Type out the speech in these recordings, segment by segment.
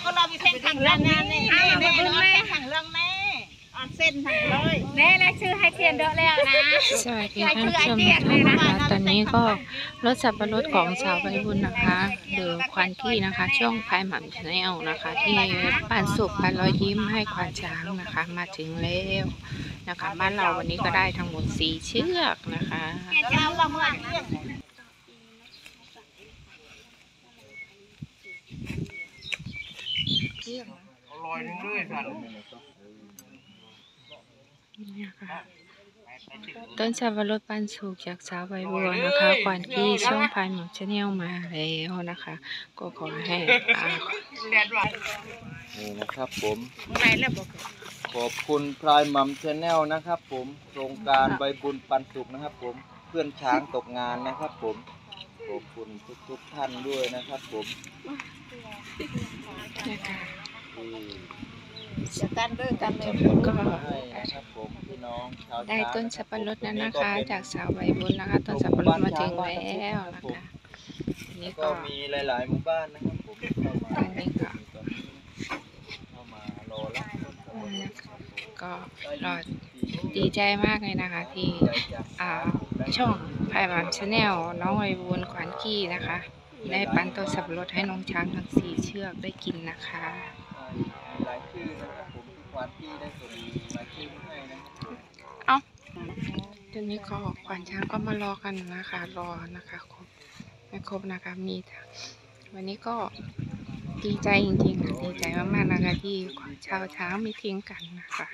ก็เราไปเส้นทางเรื่องนี้นี่เส้นทางเรื่องนี้ออนเส้นทางเลยแน่และชื่อให้เทียนเดอะแล้วนะสวัสดีท่านผู้ชมนะคะตอนนี้ก็รถสับปะรดของสาวใบบุญนะคะหรือควานกี้นะคะช่องพายหม่ำชาแนลนะคะที่บ้านสุขบ้านรอยยิ้มให้ควานช้างนะคะมาถึงแล้วนะคะบ้านเราวันนี้ก็ได้ทั้งหมด4เชือกนะคะลอยเรื่อยๆกันนี่ค่ะต้นสับปะรดปันสุกจากสาวใบบัวนะคะควานกี้ช่องพายหม่ำชาแนลมาแล้วนะคะก็ขอให้นี่นะครับผมขอบคุณพลายมัมชาแนลนะครับผมโครงการใบบุญปันสุกนะครับผมเพื่อนช้างตกงานนะครับผมขอบคุณทุกท่านด้วยนะครับผมก็ให้นะครับผมพี่น้องชาวได้ต้นสับปะรดนั้นนะคะจากสาวใบบุญนะคะต้นสับปะรดมาถึงแล้วนะคะนี่ก็มีหลายๆหมู่บ้านนะครับผมเข้ามารอรับก็รอดีใจมากเลยนะคะที่ช่องพายหม่ำชาแนลน้องใบบุญขวัญกี้นะคะได้ปันต้นสับปะรดให้น้องช้างทั้ง4เชือกได้กินนะคะหลายชื่อนะครับผมทุกวันที่ได้ส่งรายชื่อให้นะครับตอนนี้ก็ขวัญช้างก็มารอกันนะคะรอนะคะครบไม่ครบนะคะมีวันนี้ก็ดีใจจริงๆค่ะดีใจมากๆนะคะที่ชาวช้างไม่ทิ้งกันนะคะ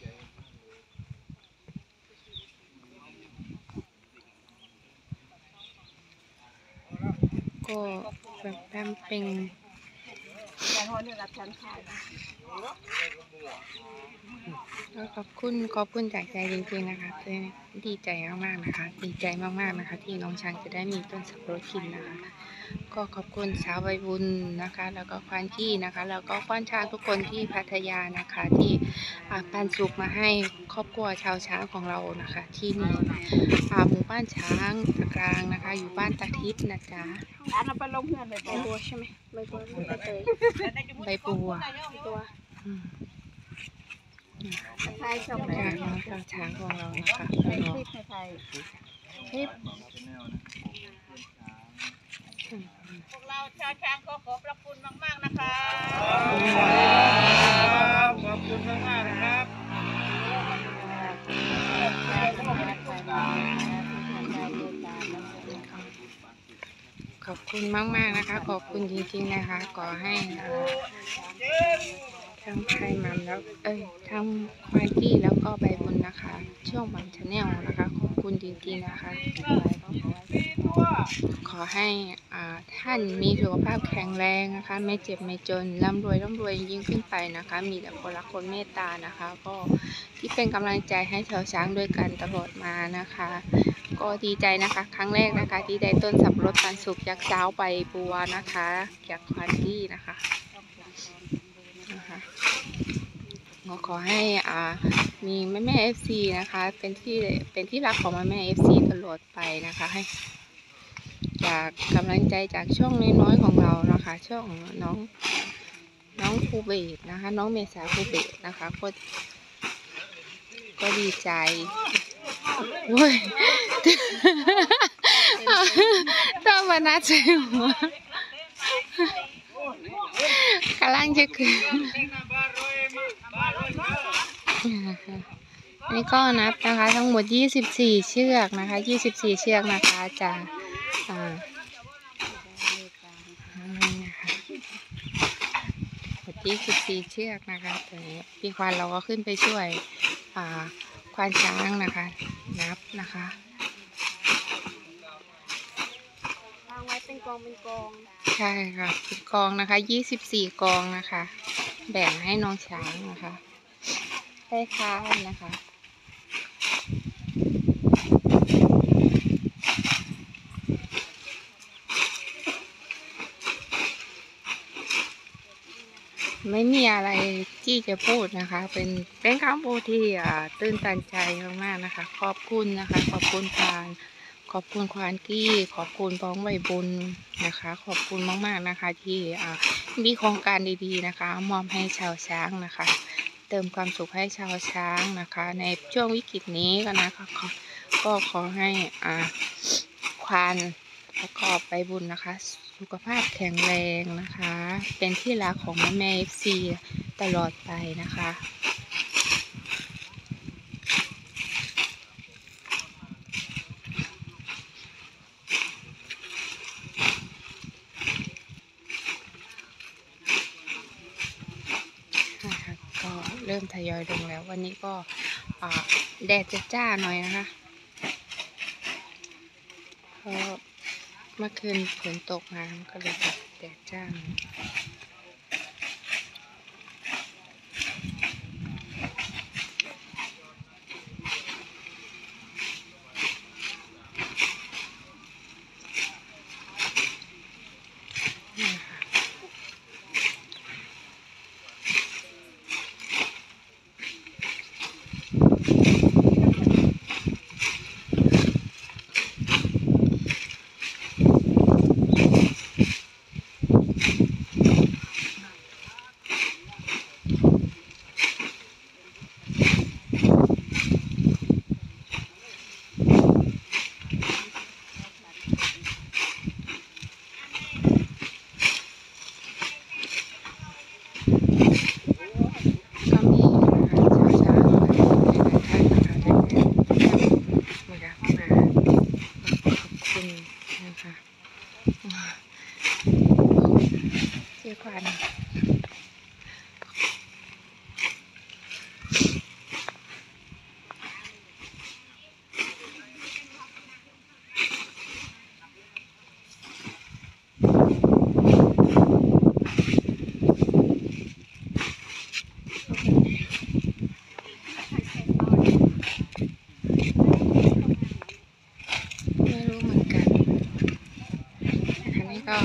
ก็แบบเป็นขอบคุณจากใจจริงๆนะคะดีใจมากๆนะคะดีใจมากๆนะคะที่น้องช้างจะได้มีต้นสับปะรดกินนะคะก็ขอบคุณสาวใบบุญนะคะแล้วก็ควานกี้นะคะแล้วก็ควานช้างทุกคนที่พัทยานะคะที่ปันสุกมาให้ครอบครัวชาวช้างของเรานะคะที่นี่หมู่บ้านช้างกลางนะคะอยู่บ้านตาทิพย์นะจ๊ะไปลงเพื่อนใบบัวใช่ไหมใบบัวใบเตยใบบัวไทยชมชาวช้างของเรานะคะคลิปไทยคลิปพวกเราชาวช้างขอพระคุณมากๆนะคะขอบคุณมากๆนะครับขอบคุณมากๆนะคะขอบคุณจริงๆนะคะขอให้ทั้งไทยมันแล้วทั้งควายกี้แล้วก็ใบบุญนะคะช่วงหม่ำชาแนลนะคะขอบคุณจริงๆนะคะขอให้ท่านมีสุขภาพแข็งแรงนะคะไม่เจ็บไม่จนร่ำรวยยิ่งขึ้นไปนะคะมีแต่คนรักคนเมตตานะคะก็ที่เป็นกำลังใจให้ชาวช้างด้วยกันตลอดมานะคะก็ดีใจนะคะครั้งแรกนะคะที่ได้ต้นสับปะรดปันสุกจากสาวใบบัวนะคะจากควานกี้นะคะขอให้มีแม่FCนะคะเป็นที่รักของแม่FCตลอดไปนะคะให้จากกำลังใจจากช่องน้อยๆของเรานะคะช่องน้องภูเบศนะคะน้องเมษาภูเบศนะคะก็ดีใจโว้ยต้องมานัดเจอหัวกำลังจะขึ้นนี่ก็นับนะคะทั้งหมด24เชือกนะคะ24เชือกนะคะจะ24เชือกนะคะตอนนี้พี่ควานเราก็ขึ้นไปช่วยควานช้างนะคะนับนะคะวางไว้เป็นกองใช่ค่ะเป็นกองนะคะ24กองนะคะแบ่งให้น้องช้างนะคะได้ค้านะคะไม่มีอะไรที่จะพูดนะคะเป็นคำพูดที่ตื้นตันใจมากๆนะคะขอบคุณนะคะขอบคุณขอบคุณควานกี้ขอบคุณพ้องใบบุญนะคะขอบคุณมากๆนะคะที่มีโครงการดีๆนะคะมอบให้ชาวช้างนะคะ เติมความสุขให้ชาวช้างนะคะ ในช่วงวิกฤตนี้ก็นะคะก็ขอให้ควานประกอบใบบุญนะคะสุขภาพแข็งแรงนะคะ เป็นที่รักของแม่FCตลอดไปนะคะก็เริ่มทยอยลงแล้ววันนี้ก็แดดจะจ้าหน่อยนะคะเพราะเมื่อคืนฝนตกมาก็เลยแดดจ้าก็มีนะคะชาวช้างหลายท่านนะคะได้มารับมาขอบคุณนะคะเจ้าขวัญไม่รู้เหมือนกันนะคะนี่ก็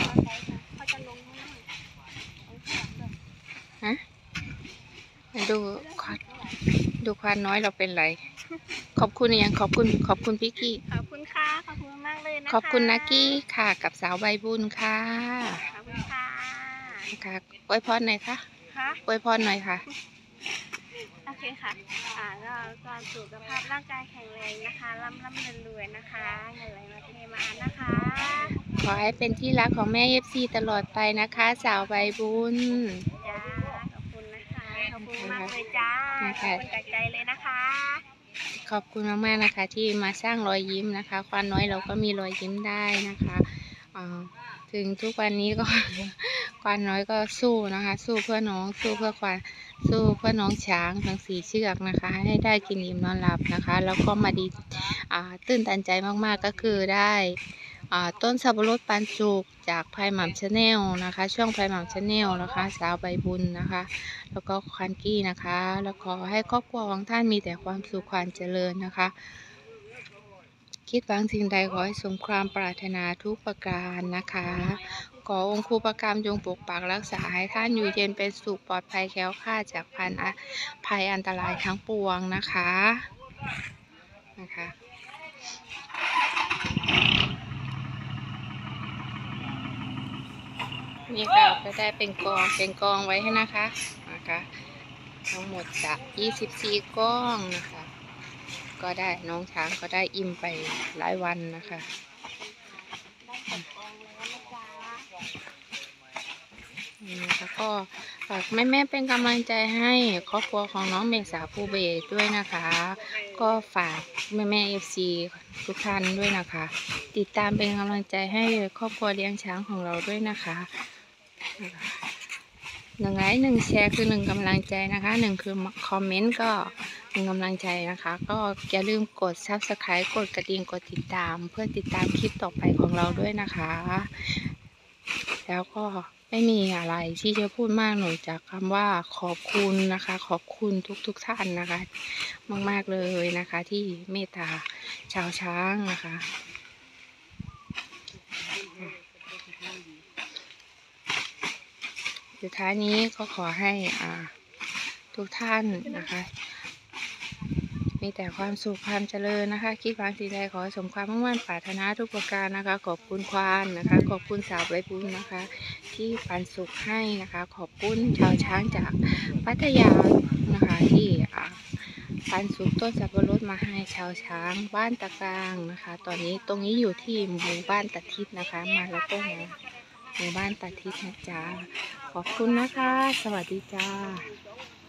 ดูควานน้อยเราเป็นไรขอบคุณยังขอบคุณพี่กี้ขอบคุณค่ะขอบคุณมากเลยนะคะขอบคุณนักกี้ค่ะกับสาวใบบุญค่ะขอบคุณค่ะค่ะอวยพรหน่อยค่ะค่ะอวยพรหน่อยค่ะโอเคค่ะก็สุขภาพร่างกายแข็งแรงนะคะร่ำรวยๆนะคะเงินไหลมาเทมานะคะขอให้เป็นที่รักของแม่FCตลอดไปนะคะสาวใบบุญจ้าขอบคุณนะคะขอบคุณมากเลยจ้าขอบคุณจากใจเลยนะคะขอบคุณมากๆนะคะที่มาสร้างรอยยิ้มนะคะควานน้อยเราก็มีรอยยิ้มได้นะคะถึงทุกวันนี้ก็ ควานน้อยก็สู้นะคะสู้เพื่อน้องสู้เพื่อควานสู้เพื่อน้องช้างทั้ง4 เชือกนะคะให้ได้กินอิ่มนอนหลับนะคะแล้วก็มาดีตื้นตันใจมากๆก็คือได้ต้นสับปะรดปันสุกจากพายหม่ำชาแนลนะคะช่วงพายหม่ำชาแนลนะคะสาวใบบุญนะคะแล้วก็คันกี้นะคะแล้วขอให้ครอบครัวของท่านมีแต่ความสุขความเจริญนะคะคิดหวังสิ่งใดขอให้สมความปรารถนาทุกประการนะคะขอองค์ครูประกรรมจงปกปักรักษาให้ท่านอยู่เย็นเป็นสุขปลอดภัยแคล้วคลาดจากภัยอันตรายทั้งปวงนะคะนี่ค่ะก็ได้เป็นกองไว้ให้นะคะทั้งหมดจาก24 ก้องนะคะก็ได้น้องช้างก็ได้อิ่มไปหลายวันนะคะก็ฝากแม่เป็นกำลังใจให้ครอบครัวของน้องเมษาภูเบศด้วยนะคะก็ฝากแม่ FC ทุกท่านด้วยนะคะติดตามเป็นกำลังใจให้ครอบครัวเลี้ยงช้างของเราด้วยนะคะ1 ไลค์ 1 แชร์คือ1 กำลังใจนะคะ1 คือคอมเมนต์ก็1 กำลังใจนะคะก็อย่าลืมกด Subscribe กดกระดิ่งกดติดตามเพื่อติดตามคลิปต่อไปของเราด้วยนะคะแล้วก็ไม่มีอะไรที่จะพูดมากหน่อยจากคำว่าขอบคุณนะคะขอบคุณทุกท่านนะคะมากๆเลยนะคะที่เมตตาชาวช้างนะคะสุดท้ายนี้ก็ขอให้ทุกท่านนะคะมีแต่ความสุขความเจริญนะคะคิดหวังสิ่งใดขอสมความมุ่งมั่นปรารถนาทุกประการนะคะขอบคุณควานนะคะขอบคุณสาวใบบุญนะคะที่ปันสุขให้นะคะ ขอบคุณชาวช้างจากพัทยานะคะที่ปันสุขต้นสับปะรดมาให้ชาวช้างบ้านตะกลางนะคะ ตอนนี้ตรงนี้อยู่ที่หมู่บ้านตะทิศนะคะ มาแล้วก็หมู่บ้านตะทิศนะจ๊ะขอบคุณนะคะ สวัสดีจ้า